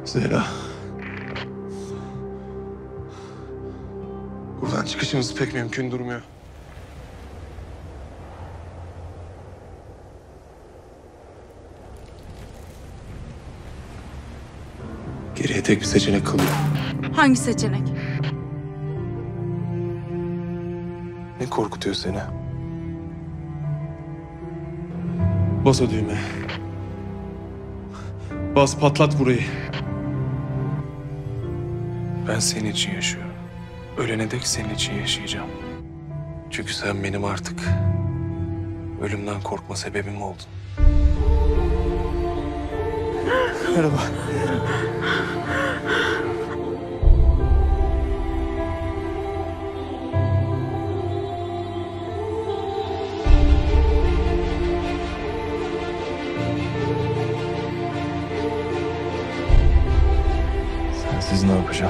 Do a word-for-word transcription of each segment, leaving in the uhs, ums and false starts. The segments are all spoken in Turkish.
Zehra. Buradan çıkışımız pek mümkün durmuyor. Geriye tek bir seçenek kalıyor. Hangi seçenek? Ne korkutuyor seni? Bas o düğme. Bas, patlat burayı. Ben senin için yaşıyorum. Ölene dek senin için yaşayacağım. Çünkü sen benim artık ölümden korkma sebebim oldun. Merhaba. Sensiz ne yapacağım?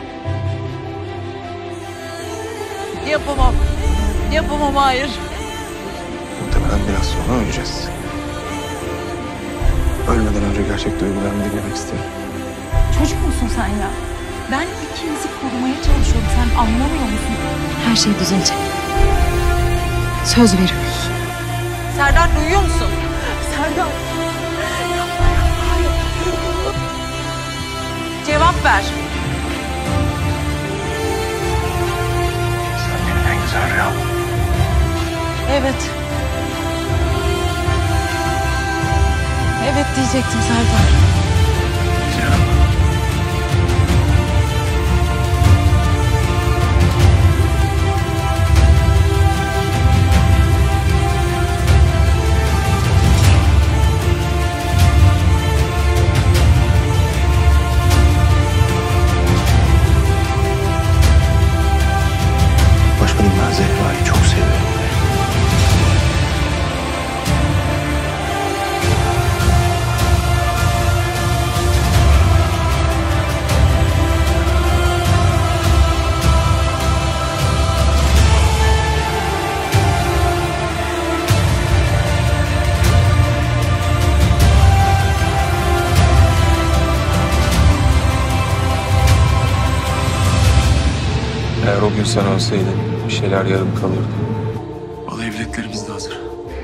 Yapamam. Yapamam, hayır. Muhtemelen biraz sonra öleceğiz. Ölmeden önce gerçek duygularımı dinlemek isterim. Çocuk musun sen ya? Ben ikinizi korumaya çalışıyorum. Sen anlamıyor musun? Her şey düzelecek. Söz veriyoruz. Serdar, duyuyor musun? Serdar. Yapma, yapma, hayır. Cevap ver. Sen benim en güzel rüyam. Evet. Evet diyecektim Serdar. Canım. Başkanım, ben Zehra'yı çok seviyorum. Eğer o gün sen ölseydin bir şeyler yarım kalırdı. Balayı biletlerimiz de hazır.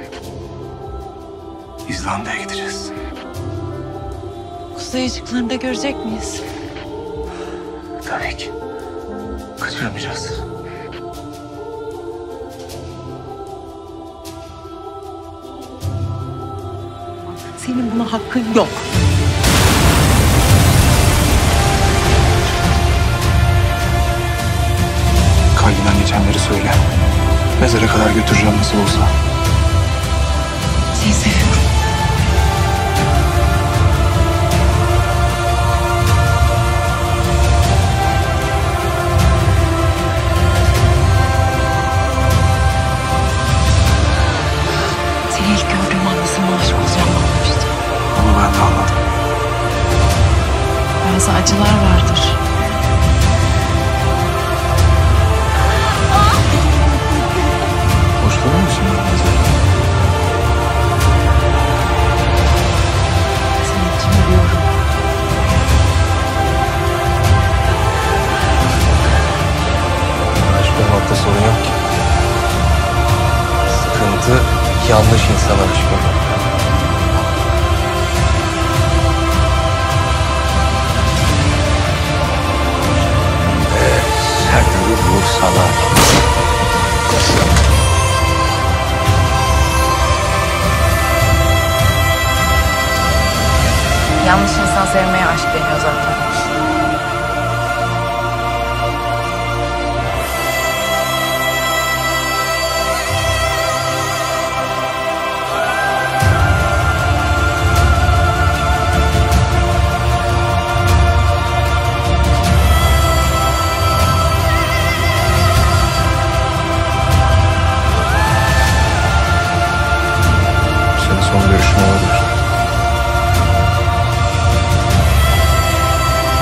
İzlanda'ya gideceğiz. Kuzey ışıklarında görecek miyiz? Tabii ki. Kaçırmayacağız. Senin buna hakkın yok. Kalbinden geçenleri söyle. Mezara kadar götüreceğim nasıl olsa. Seni seviyorum. Seni ilk gördüğüm an nasıl aşık olacağım anlamıştım. Onu ben de anladım. Bazı acılar vardır. Hoşlanıyor musun benden Zehra? Senin için ölüyorum. Aşk olmakta sorun yok ki. Sıkıntı yanlış insana aşık olmak. Ve Serdar'ı vursalar. Yanlış insan sevmeye aşk deniyor zaten. Senin son görüşün olabilir.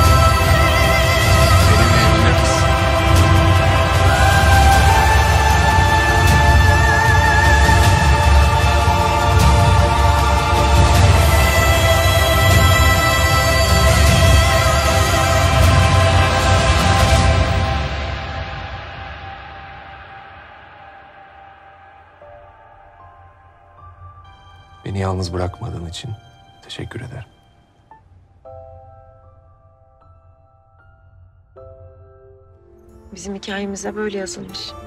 Beni yalnız bırakmadığın için teşekkür ederim. Bizim hikayemize böyle yazılmış.